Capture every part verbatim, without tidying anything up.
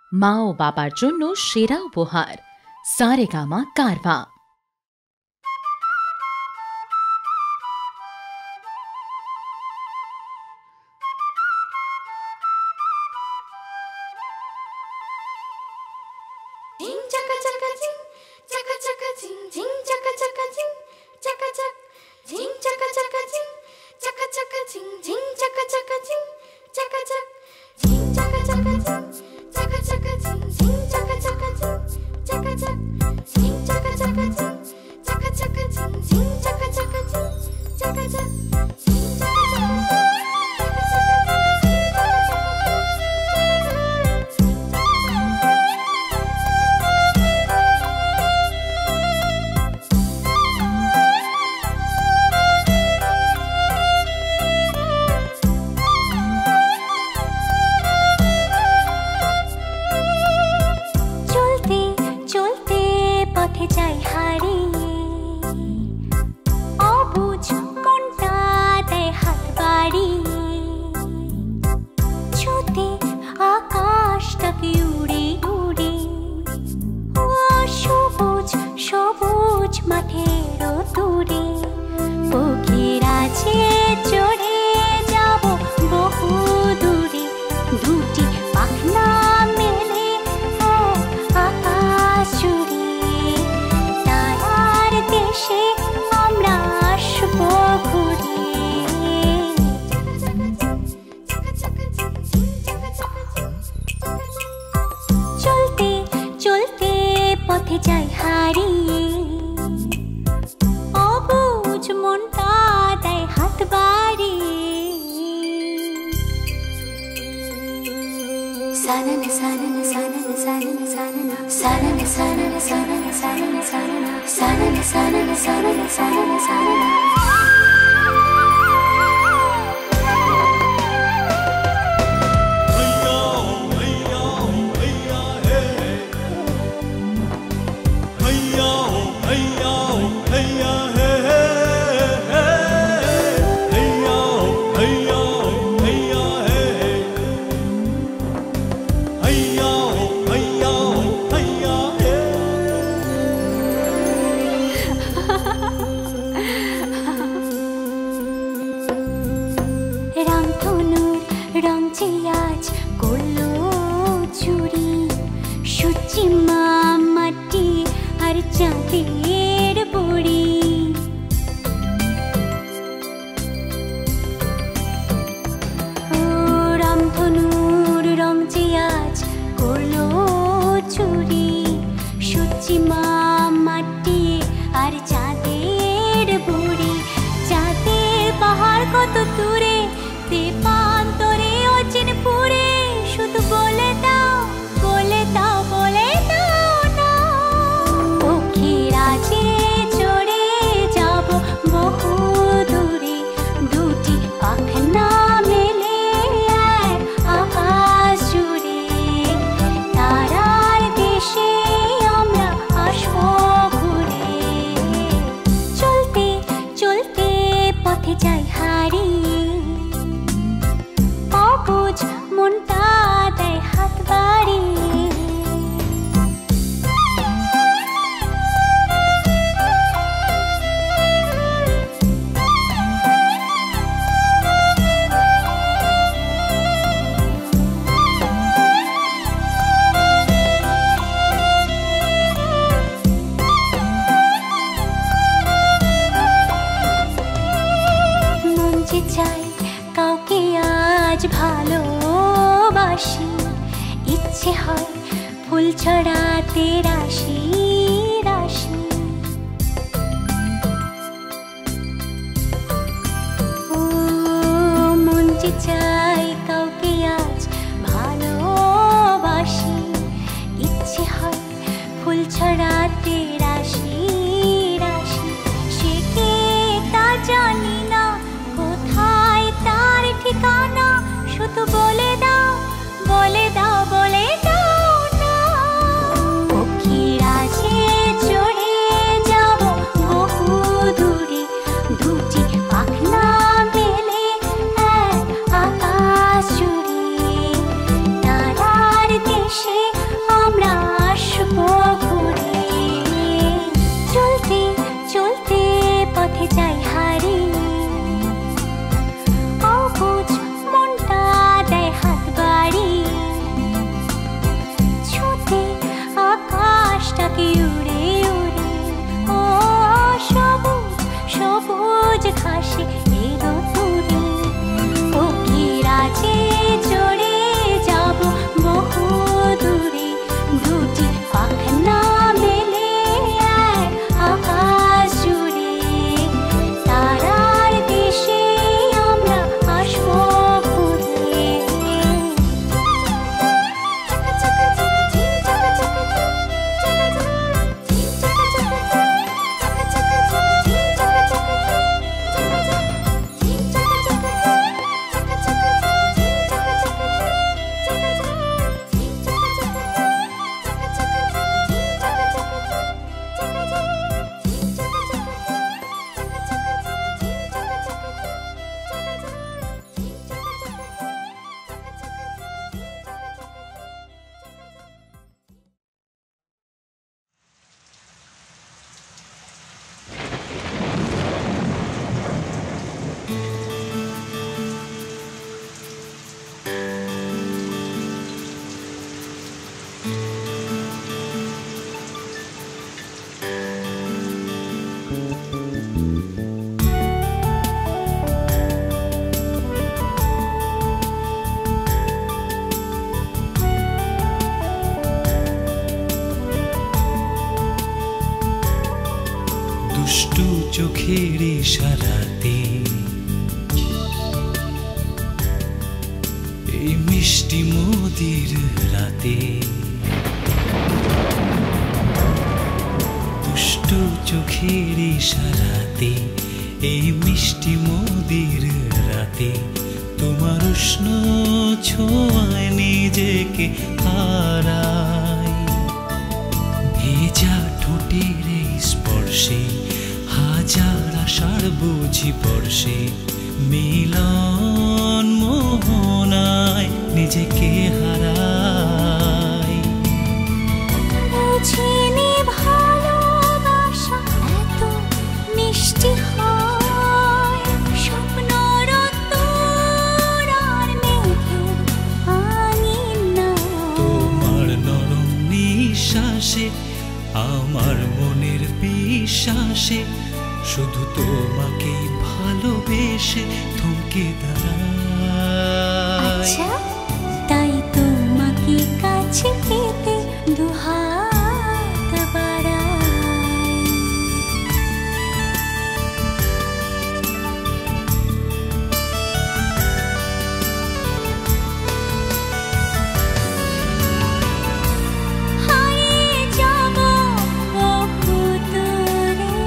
মা ও বাবার জন্য সেরা উপহার সারেগামা কারভা। দুটি পাখনা মেলে এক আকাশ জুড়ে। পাখি উড়ে উড়ে ও সবুজ সবুজ ঘাসে এলো দূরে পক্ষীরাজে চড়ে যাব বহু দূরে দুটি পাখনা মেলে এক আকাশ জুড়ে তারার দেশে আমরা আসবো ঘুরে দুষ্টু চোখের ইশারাতে এই মিষ্টি মোদির রাতে দুষ্টু চোখের ইশারাতে এই মিষ্টি মোদির রাতে তোমার উষ্ণ ছোঁয়ায় নিজেকে হারাই ভেজা ঠোঁটের এই স্পর্শে হাজার আশার বুঝি পর্শে মিলন মোহনায় নিজেকে হারাই বুঝিনি ভালোবাসা এত মিষ্টি হয় স্বপ্নর তোরার মেঘে আঙিনা তোমার নরম নিঃশ্বাসে আমার মনের বিশ্বাসে শুধু তোমাকেই ভালোবেসে থমকে দাঁড়াই আচ্ছা তাই তোমাকে কাছে পেতে দুহাত বাড়াই হারিয়ে যাব বহু দূরে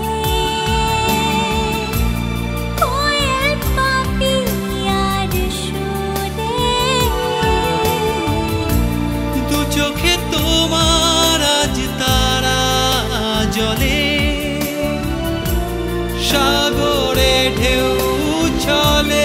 কোয়েল পাপিয়ার সুরে দু চোখে তোমার আজ তারা জলে সাগরে ঢেউ চলে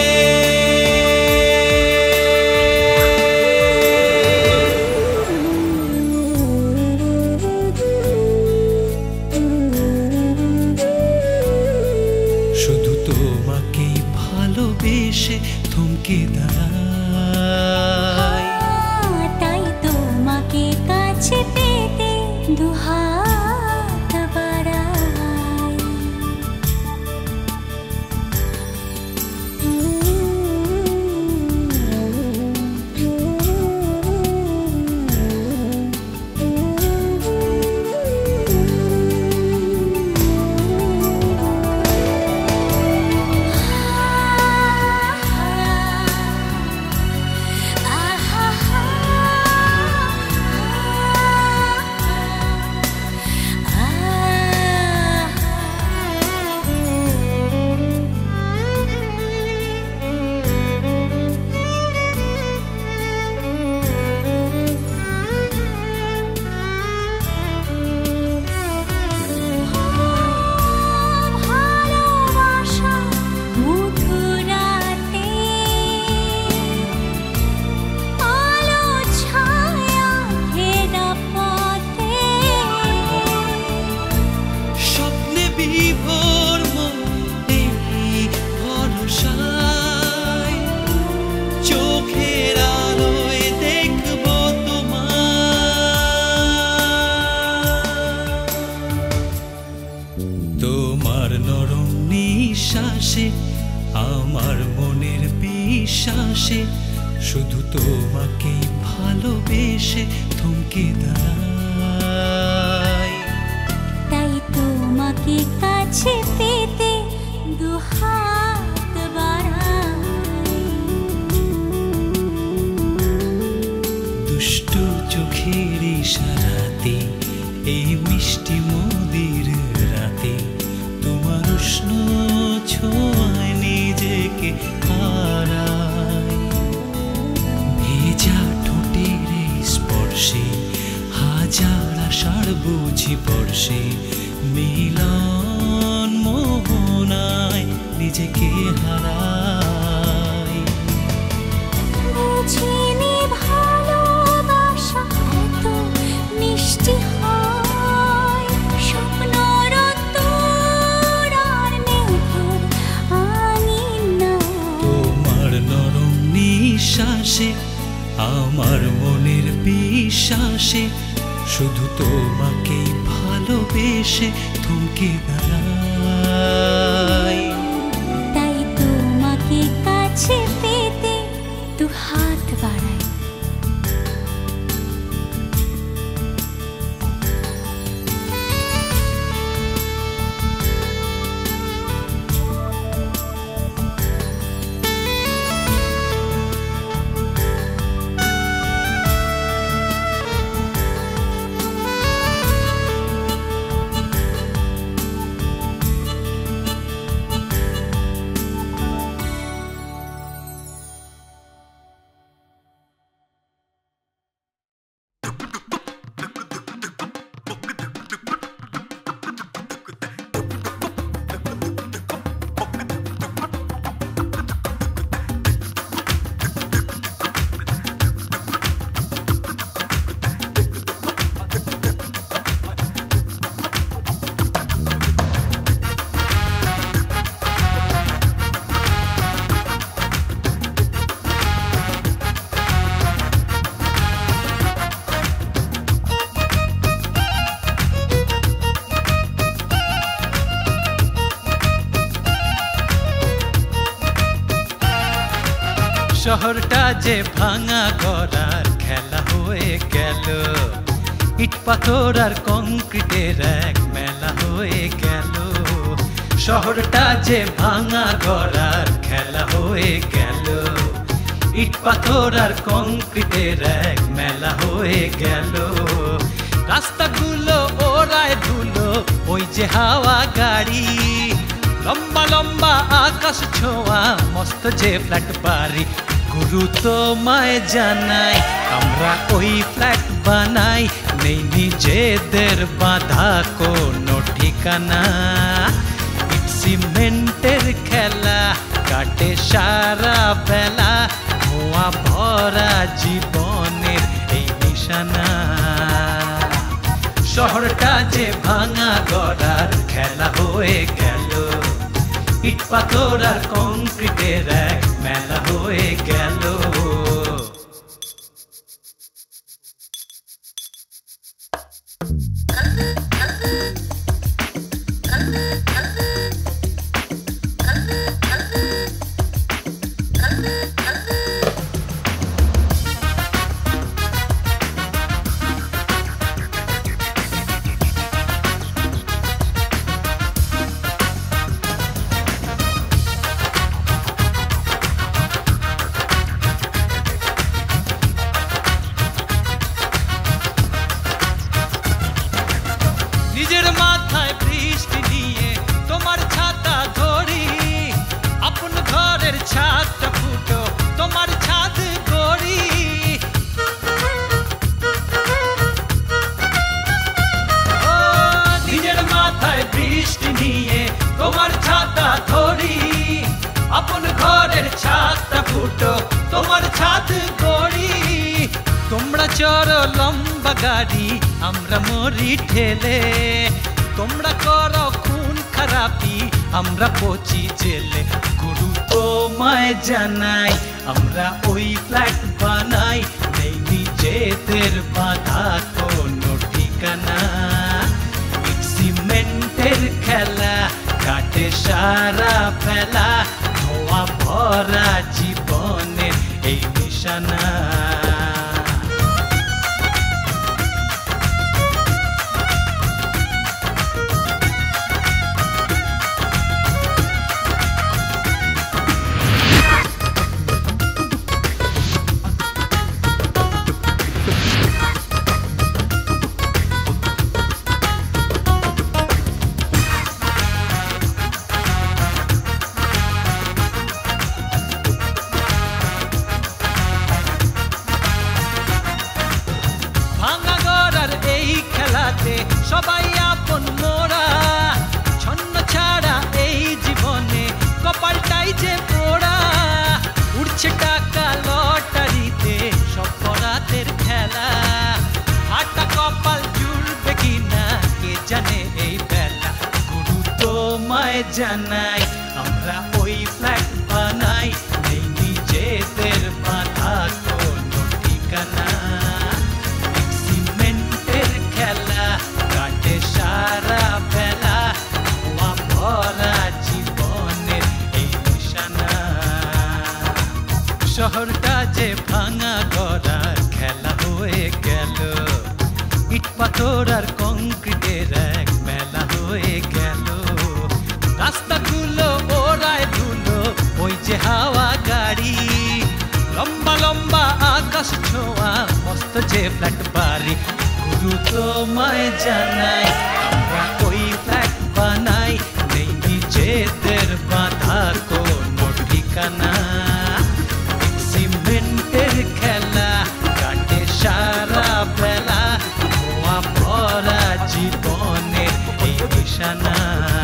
শুধু তোমাকেই ভালোবেসে থমকে দাঁড়াই তাই তোমাকে কাছে পেতে দুহাত বাড়াই আহা থমকে দাঁড়াই। তাই তোমাকে কাছে পেতে দুহাত বাড়াই। দুষ্টু চোখের ইশারাতে এই মিষ্টি মোদির রাতে তোমার উষ্ণ ছোঁয়ায় নিজেকে হারাই। ভেজা ঠোঁটের এই স্পর্শে হাজার আশার বুঝি বর্ষে মিলন মোহনায় নিজেকে হারাই। বুঝিনি ভালোবাসা এত মিষ্টি হয়, স্বপ্নর তোরার মেঘের আঙিনা। তোমার নরম নিঃশ্বাসে আমার মনের বিশ্বাসে শুধু তোমাকেই ভালোবেসে থমকে দাঁড়াই। তাই তোমাকে কাছে পেতে দুহাত বাড়াই। শহরটা যে ভাঙা গড়ার খেলা হয়ে গেল, ইট পাথর আর কংক্রিটের এক মেলা হয়ে গেল। শহরটা যে ভাঙা গড়ার খেলা হয়ে গেল, ইট পাথর আর কংক্রিটের এক মেলা হয়ে গেল। রাস্তাগুলো ওরায় ধুলো ওই যে হাওয়া গাড়ি, লম্বা লম্বা আকাশ ছোঁয়া মস্ত যে ফ্ল্যাট বাড়ি। গুরু তোমায় জানাই আমরা ওই ফ্ল্যাট বানাই, নেই নিজেদের বাঁধা কোনো ঠিকানা। ইট সিমেন্টের খেলা কাটে সারা বেলা, ধোঁয়া ভরা জীবনের এই নিশানা। শহরটা যে ভাঙা গড়ার খেলা হয়ে গেল, ইট পাথর আর কংক্রিটের এক মেলা হয়ে গেল। নিজের মাথায় বৃষ্টি নিয়ে তোমার ছাতা ধরি, আপন ঘরের ছাদটা ফুটো তোমার ছাদ গড়ি। ও নিজের মাথায় বৃষ্টি নিয়ে তোমার ছাতা ধরি, আপন ঘরের ছাদটা ফুটো তোমার ছাদ গড়ি। তোমরা চড়ো লম্বা গাড়ি আমরা মরি ঠেলে, তোমরা করো খুন খারাপি আমরা পচি জেলে। গুরু তোমায় জানাই আমরা ওই ফ্ল্যাট বানাই, নেই নিজেদের বাঁধা কোনো ঠিকানা। ইট সিমেন্টের খেলা কাটে সারা বেলা, ধোঁয়া ভরা জীবনের এই নিশানা। সবাই আপন মোরা ছন্ন ছাড়া এই জীবনে কপালটাই যে পোড়া উড়ছে টাকা লটারিতে সব পরাতের খেলা হাটা কপাল জুড়বে কিনা কে জানে এই বেলা গুরু তোমায় জানাই আমরা ওই ফ্ল্যাট বানাই নেই নিজেদের বাঁধা কোনো ঠিকানা সিমেন্টের খেলা কাটে সারা বেলা ধোঁয়া ভরা জীবনের এই নিশানা শহরটা যে ভাঙা গড়ার খেলা হয়ে গেল ইট পাথর আর কংক্রিটের এক মেলা হয়ে গেল রাস্তাগুলো ওড়ায় ধুলো ওই যে হাওয়া গাড়ি লম্বা লম্বা আকাশ ছোঁয়া মস্ত যে ফ্ল্যাট বাড়ি গুরু তোমায় জানাই আমরা ওই ফ্ল্যাট বানাই নেই নিজেদের বাঁধার কোনো ঠিকানা সিমেন্টের খেলা কাটে সারা বেলা ধোঁয়া ভরা জীবনের এই নিশানা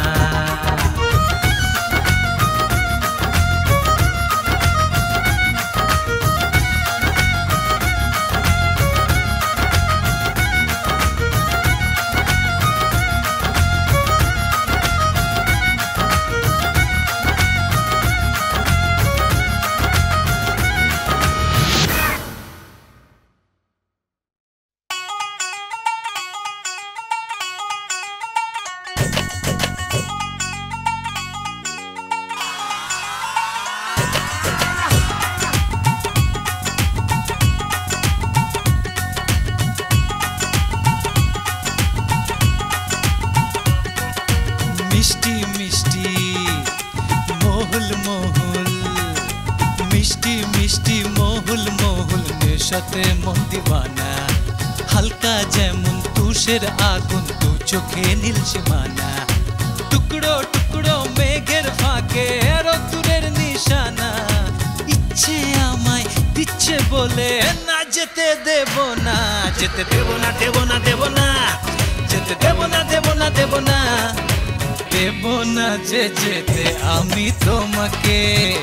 মিষ্টি মিষ্টি মহুল মহুল মিষ্টি মিষ্টি মহুল মহুল নেশাতে মন দিওয়ানা হালকা যেমন তুষের আগুন দু চোখে নীল সীমানা টুকরো টুকরো মেঘের ফাঁকে রোদ্দুরের নিশানা ইচ্ছে আমায় দিচ্ছে বলে না যেতে দেব না যেতে দেব না দেব না দেব না যেতে দেব না দেব না দেব না দেব না যে যেতে আমি তোমাকে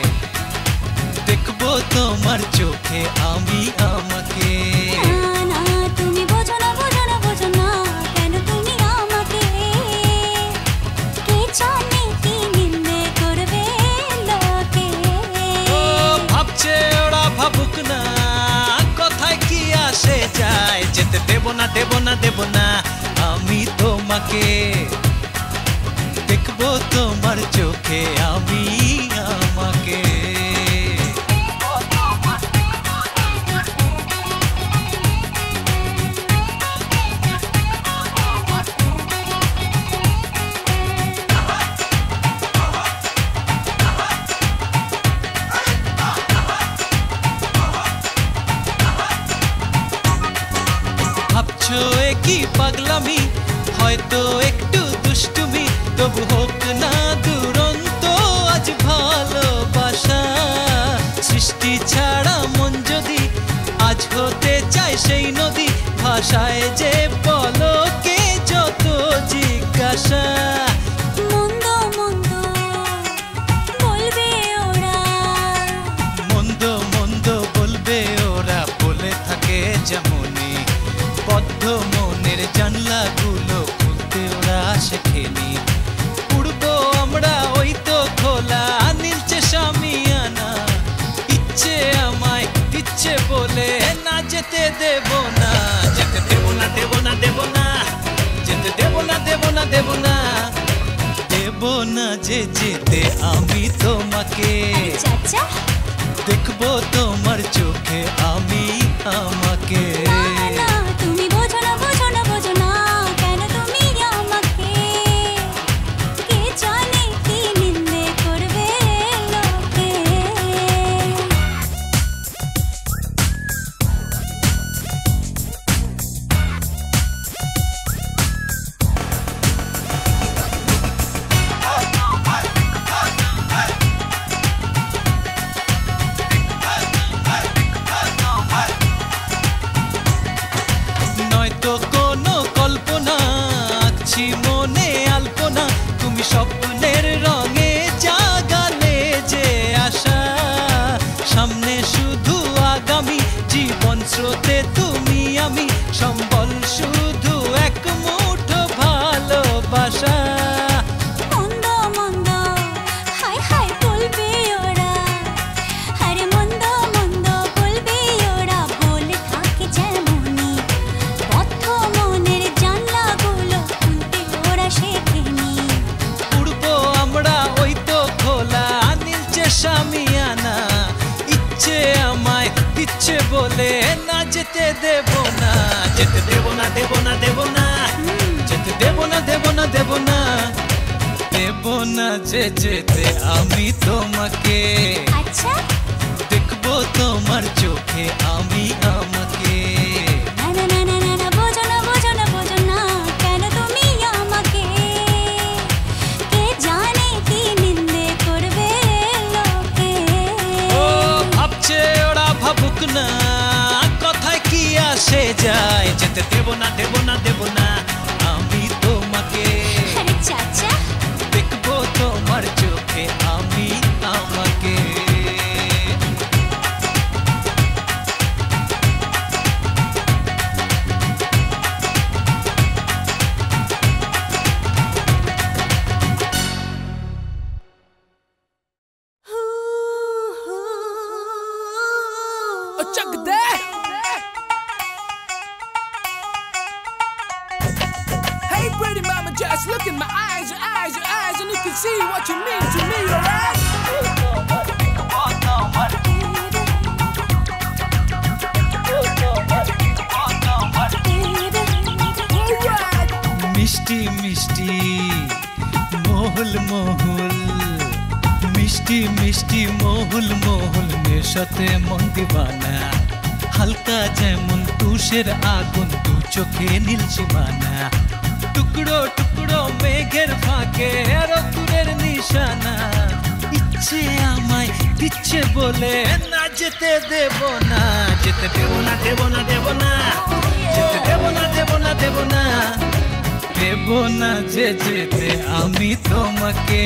দেখবো তোমার চোখে আমি আমাকে না না তুমি বোঝো না বোঝো না বোঝো না কেন তুমি আমাকে কে জানে কি নিন্দে করবে লোকে ও ভাবছে ওরা ভাবুক না কথায় কি আসে যায় যেতে দেব না দেব না দেব না আমি তোমাকে দেখবো তোমার চোখে আমি আমাকে ভাবছো কি পাগলামি হয়তো একটু দুষ্টুমি তবু হোক না দুরন্ত আজ ভালোবাসা সৃষ্টি ছাড়া মন যদি আজ হতে চায় সেই নদী ভাষায় যে পলকে যত জিজ্ঞাসা মন্দ মন্দ বলবে ওরা মন্দ মন্দ বলবে ওরা বলে থাকে যেমনই বদ্ধ মনের জানলাগুলো খুলতে ওরা শেখেনি উড়বো আমরা ওই তো খোলা নীলচে সামিয়ানা ইচ্ছে আমায় দিচ্ছে বলে না যেতে দেব না যেতে দেব না দেব না দেব না যেতে দেব না দেব না দেব না দেব না যে যেতে আমি তোমাকে চাচা দেখবো তোমার চোখে আমি আমাকে না তুমি বোঝো না বোঝো না বোঝো না কেন তুমি আমাকে কে জানে কি নিন্দে করবে লোকে স্বপ্নের রঙে জাগালে যে আশা সামনে শুধু আগামী জীবন স্রোতে তুমি আমি সম্বল শুধু এক মুঠো ভালোবাসা মন্দ মন্দ হাই হাই বলবে ওরা আরে মন্দ মন্দ বলবে ওরা বলে থাকে যেমনই বদ্ধ মনের জানলাগুলো খুলতে ওরা শেখেনি উড়বো আমরা ওই তো খোলা নীলচে সামিয়ানা ইচ্ছে আমায় ইচ্ছে বলে না যেতে দেব না যেতে দেব না দেব না দেব না যেতে দেব না দেব না দেব না দেব না যে যেতে আমি তোমাকে আচ্ছা দেখবো তোমার চোখে আমি আমাকে না না না না না না বোঝো না বোঝো না বোঝো না কেন তুমি আমাকে কে জানে কি নিন্দে করবে লোকে ও ভাবছে ওরা ভাবুক না কথায় কি আসে যায় যেতে দেব না দেব না দেব না আমি তোমাকে আরে চাচা দেখবো তোমার চোখে আমি আমাকে Chuck that. Hey, pretty mama, just look in my eyes, your eyes, your eyes, and you can see what you mean to me, alright? Alright. মিষ্টি মিষ্টি মহুল মহুল মিষ্টি মিষ্টি মহুল মহুল নেশাতে মন দিবানা হালকা যেমন তুষের আগুন দু চোখে নীল সীমানা টুকরো টুকরো মেঘের ফাঁকে রতুরের নিশানা ইচ্ছে আমায় দিচ্ছে বলে না যেতে দেব না যেতে দেব না দেব না দেব না যেতে দেব না দেব না দেব না দেব না যে যেতে আমি তোমাকে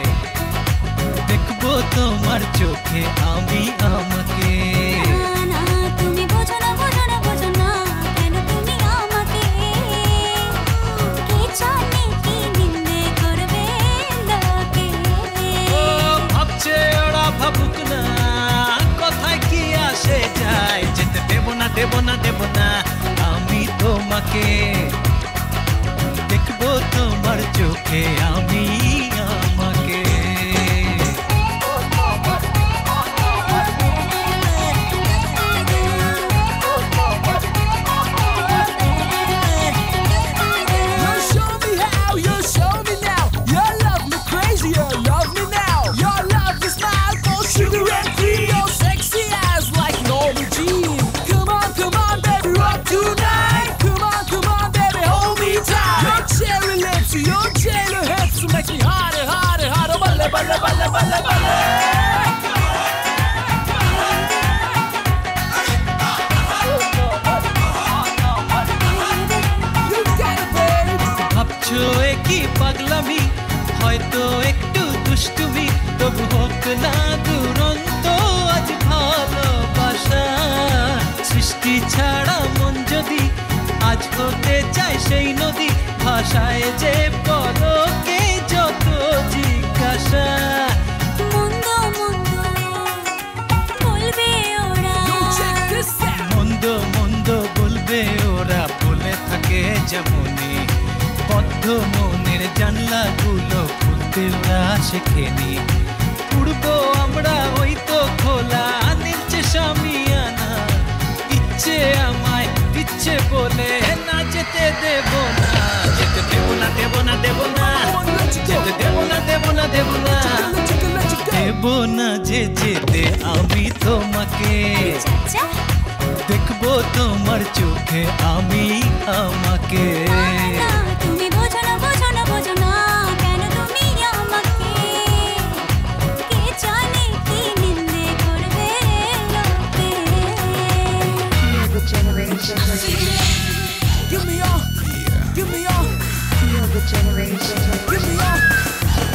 দেখবো তোমার চোখে আমি আমাকে না না তুমি বোঝো না বোঝো না বোঝো না কেন তুমি আমাকে কে জানে কি নিন্দে করবে লোকে ও ভাবছে ওরা ভাবুক না কথায় কি আসে যায় যেতে দেব না দেব না দেব না আমি তোমাকে দেখবো তোমার চোখে আমি আমাকে You show me how, you show me now. You love me crazy, you love me now. Your love is not for sugar and cream. Your sexy eyes like Norma Jean. Come on, come on, baby, rock tonight. Come on, come on, baby, hold me tight. Your cherry lips, your jelly hips make me harder, harder, harder. Balle, balle, balle, balle, balle. You got it, baby. ভাবছো একই পাগলামি হয়তো একটু দুষ্টুমি তবু হোক না দুরন্ত আজ ভালোবাসা সৃষ্টি ছাড়া মন যদি আজ হতে চায় সেই নদী ভাষায় যে পলকে যত জিজ্ঞাসা মন্দ মন্দ বলবে ওরা Yo, check this out. মন্দ মন্দ বলবে ওরা বলে থাকে যেমনই বদ্ধ মনের জানলাগুলো খুলতে ওরা শেখেনি উড়বো আমরা ওই তো খোলা নীলচে সামিয়ানা ইচ্ছে আমায় ইচ্ছে বলে না যেতে দেব না যেতে দেব না দেব না দেব না যেতে দেব না দেব না দেব না দেব না যে যেতে আমি তোমাকে চাচা দেখবো তোমার চোখে আমি আমাকে না তুমি বোঝো না বোঝো না বোঝো না কেন তুমি আমাকে কে জানে কি নিন্দে করবে লোকে Give me all, give me all, give me all.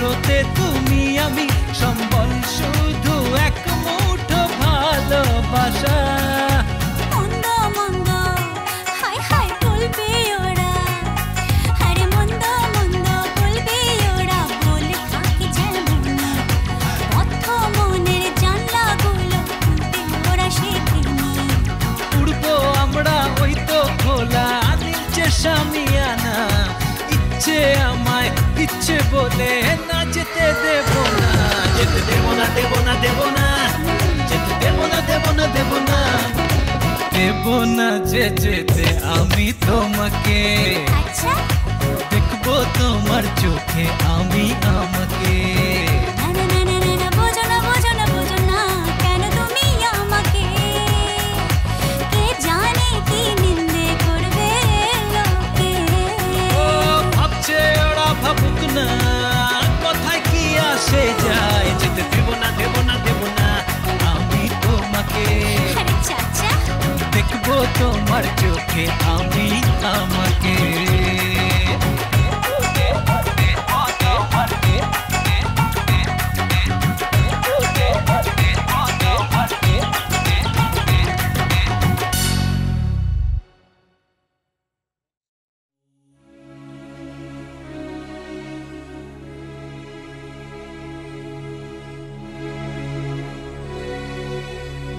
আলোতে তুমি আমি সম্বল শুধু এক মুঠো ভালোবাসা মন্দ মন্দ হায় হায় বলবে ওরা আরে মন্দ মন্দ বলবে ওরা বলে থাকে যেমন পথ মনের জানলাগুলো খুলতে ওরা শেখেনি উড়বো আমরা ওই তো খোলা নীলচে সামিয়ানা ইচ্ছে আমায় ইচ্ছে বলে না যেতে দেব না যেতে দেব না দেব না দেব না যেতে দেব না দেব না দেব না দেব না যে যেতে আমি তোমাকে আচ্ছা দেখবো তোমার চোখে আমি আমাকে না না না না না, না বোঝো না বোঝো না বোঝো না কেন তুমি আমাকে কে জানে কি নিন্দে করবে লোকে ও ভাবছে ওরা ভাবুক না কথায় কি আসে যায় যেতে দেব না দেব না দেব না আমি তোমাকে আরে চাচা দেখবো তোমার চোখে আমি আমাকে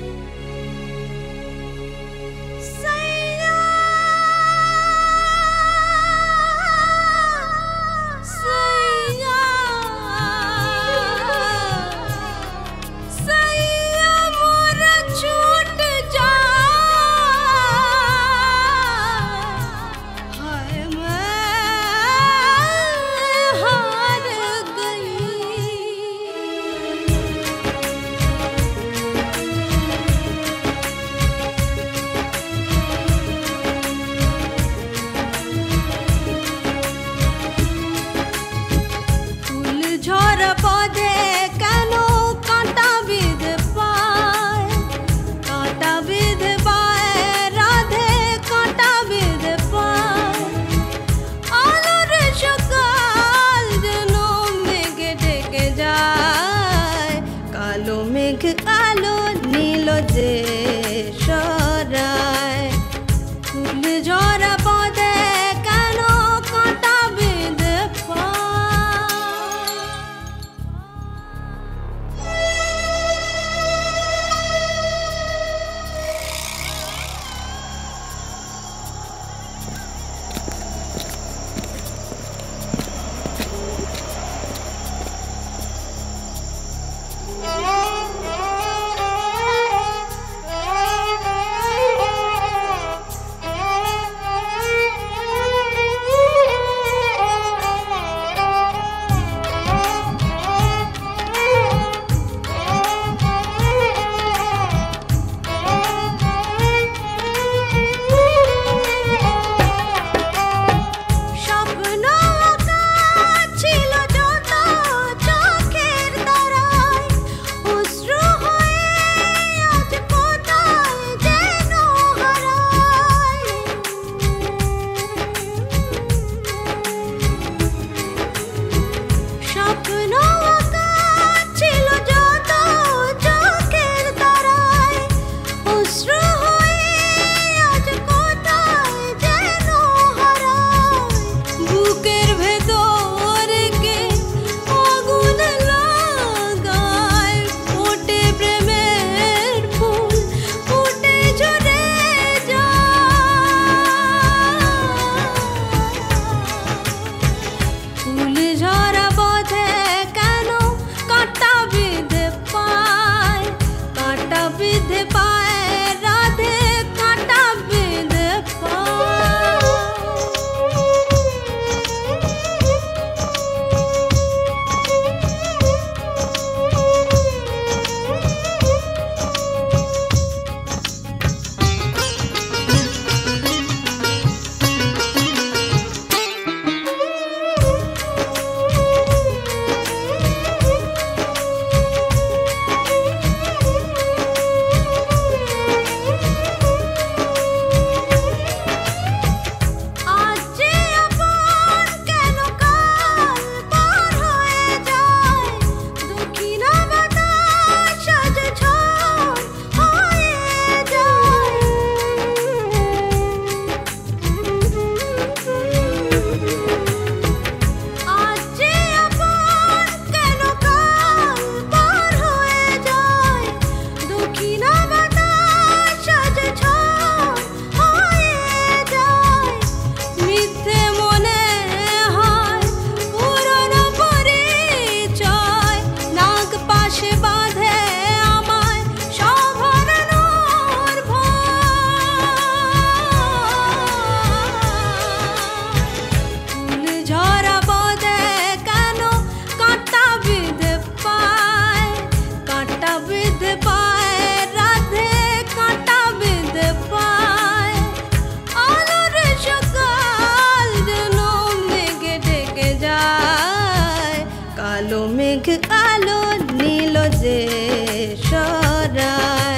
सैया মেঘ আলো নীল যে সরায়